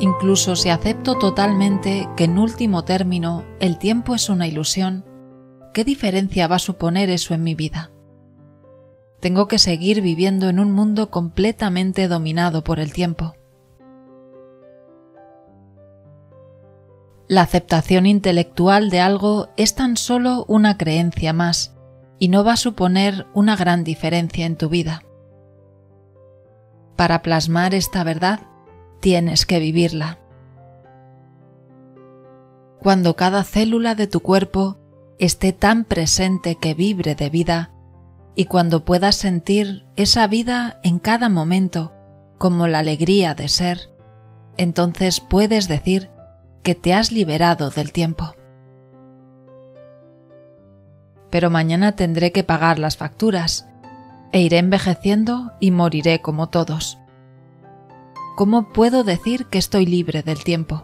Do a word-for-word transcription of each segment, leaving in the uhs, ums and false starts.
incluso si acepto totalmente que en último término el tiempo es una ilusión, ¿qué diferencia va a suponer eso en mi vida? Tengo que seguir viviendo en un mundo completamente dominado por el tiempo. La aceptación intelectual de algo es tan solo una creencia más y no va a suponer una gran diferencia en tu vida. Para plasmar esta verdad, tienes que vivirla. Cuando cada célula de tu cuerpo esté tan presente que vibre de vida, y cuando puedas sentir esa vida en cada momento como la alegría de ser, entonces puedes decir que te has liberado del tiempo. Pero mañana tendré que pagar las facturas, e iré envejeciendo y moriré como todos. ¿Cómo puedo decir que estoy libre del tiempo?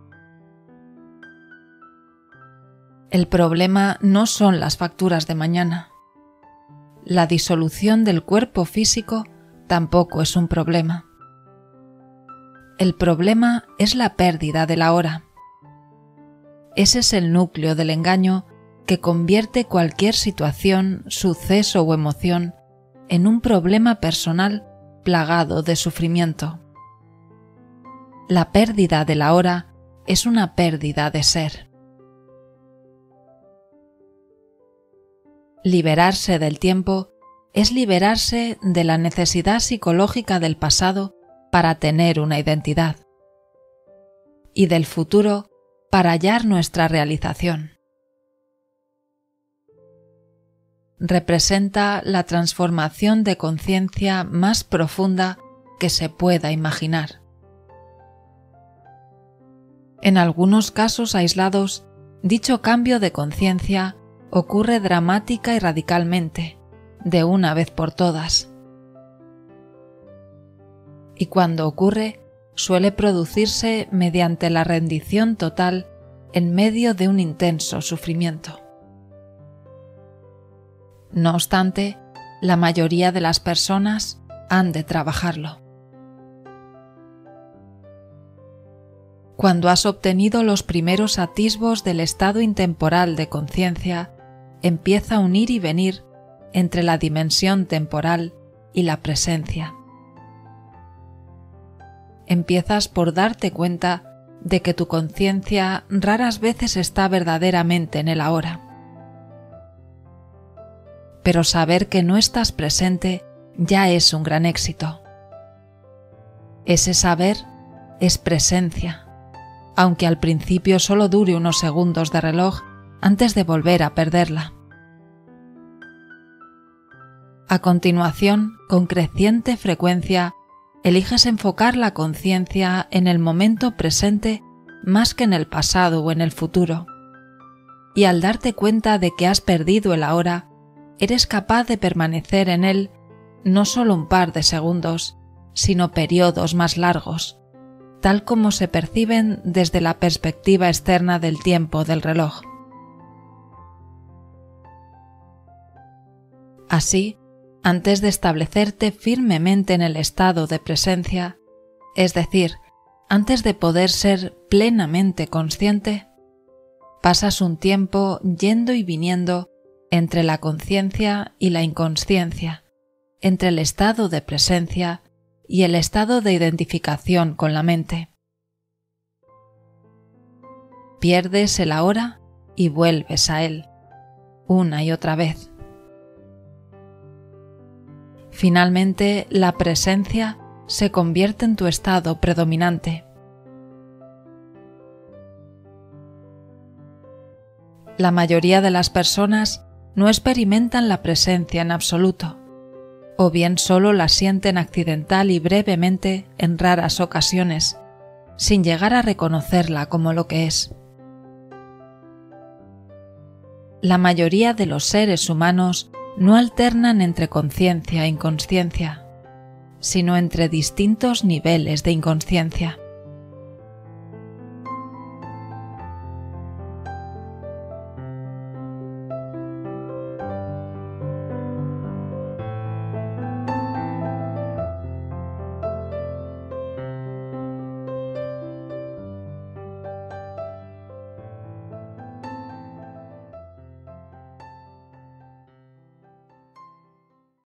El problema no son las facturas de mañana. La disolución del cuerpo físico tampoco es un problema. El problema es la pérdida de la hora. Ese es el núcleo del engaño que convierte cualquier situación, suceso o emoción en un problema personal plagado de sufrimiento. La pérdida de la hora es una pérdida de ser. Liberarse del tiempo es liberarse de la necesidad psicológica del pasado para tener una identidad, y del futuro para hallar nuestra realización. Representa la transformación de conciencia más profunda que se pueda imaginar. En algunos casos aislados, dicho cambio de conciencia ocurre dramática y radicalmente, de una vez por todas. Y cuando ocurre, suele producirse mediante la rendición total en medio de un intenso sufrimiento. No obstante, la mayoría de las personas han de trabajarlo. Cuando has obtenido los primeros atisbos del estado intemporal de conciencia, empieza un ir y venir entre la dimensión temporal y la presencia. Empiezas por darte cuenta de que tu conciencia raras veces está verdaderamente en el ahora. Pero saber que no estás presente ya es un gran éxito. Ese saber es presencia, aunque al principio solo dure unos segundos de reloj antes de volver a perderla. A continuación, con creciente frecuencia, eliges enfocar la conciencia en el momento presente más que en el pasado o en el futuro. Y al darte cuenta de que has perdido el ahora, eres capaz de permanecer en él no solo un par de segundos, sino periodos más largos, tal como se perciben desde la perspectiva externa del tiempo del reloj. Así, antes de establecerte firmemente en el estado de presencia, es decir, antes de poder ser plenamente consciente, pasas un tiempo yendo y viniendo entre la conciencia y la inconsciencia, entre el estado de presencia y el estado de identificación con la mente. Pierdes el ahora y vuelves a él, una y otra vez. Finalmente, la presencia se convierte en tu estado predominante. La mayoría de las personas no experimentan la presencia en absoluto, o bien solo la sienten accidental y brevemente en raras ocasiones, sin llegar a reconocerla como lo que es. La mayoría de los seres humanos no alternan entre conciencia e inconsciencia, sino entre distintos niveles de inconsciencia.